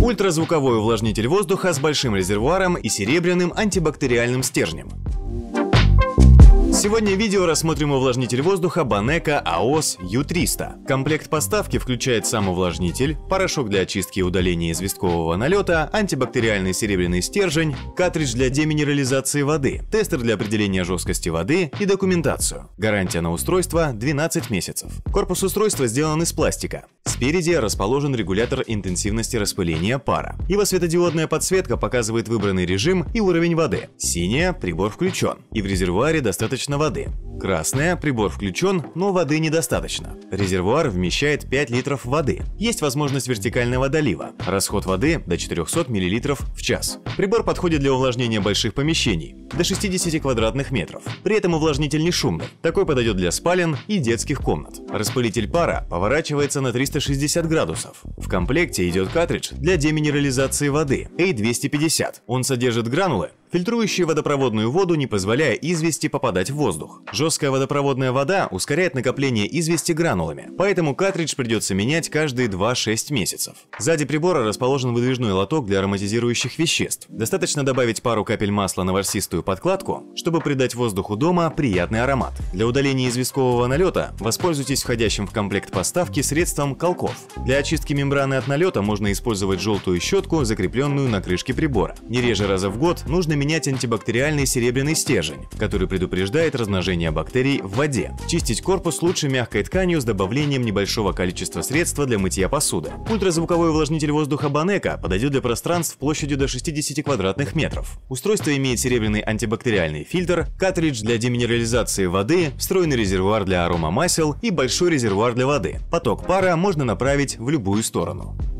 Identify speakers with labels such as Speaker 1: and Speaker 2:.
Speaker 1: Ультразвуковой увлажнитель воздуха с большим резервуаром и серебряным антибактериальным стержнем. Сегодня в видео рассмотрим увлажнитель воздуха Banneka AOS U300. Комплект поставки включает сам увлажнитель, порошок для очистки и удаления известкового налета, антибактериальный серебряный стержень, картридж для деминерализации воды, тестер для определения жесткости воды и документацию. Гарантия на устройство 12 месяцев. Корпус устройства сделан из пластика. Спереди расположен регулятор интенсивности распыления пара. Его светодиодная подсветка показывает выбранный режим и уровень воды. Синяя – прибор включен, и в резервуаре достаточно воды. Красная – прибор включен, но воды недостаточно. Резервуар вмещает 5 литров воды. Есть возможность вертикального долива. Расход воды до 400 мл в час. Прибор подходит для увлажнения больших помещений, до 60 квадратных метров. При этом увлажнитель не шумный. Такой подойдет для спален и детских комнат. Распылитель пара поворачивается на 360 градусов. В комплекте идет картридж для деминерализации воды A250. Он содержит гранулы, фильтрующие водопроводную воду, не позволяя извести попадать в воздух. Жесткая водопроводная вода ускоряет накопление извести гранулами, поэтому картридж придется менять каждые 2-6 месяцев. Сзади прибора расположен выдвижной лоток для ароматизирующих веществ. Достаточно добавить пару капель масла на ворсистую подкладку, чтобы придать воздуху дома приятный аромат. Для удаления известкового налета воспользуйтесь входящим в комплект поставки средством Колков. Для очистки мембраны от налета можно использовать желтую щетку, закрепленную на крышке прибора. Не реже раза в год нужно менять антибактериальный серебряный стержень, который предупреждает размножение бактерий в воде. Чистить корпус лучше мягкой тканью с добавлением небольшого количества средства для мытья посуды. Ультразвуковой увлажнитель воздуха Banneka подойдет для пространств площадью до 60 квадратных метров. Устройство имеет серебряный антибактериальный фильтр, картридж для деминерализации воды, встроенный резервуар для аромамасел и большой резервуар для воды. Поток пара можно направить в любую сторону.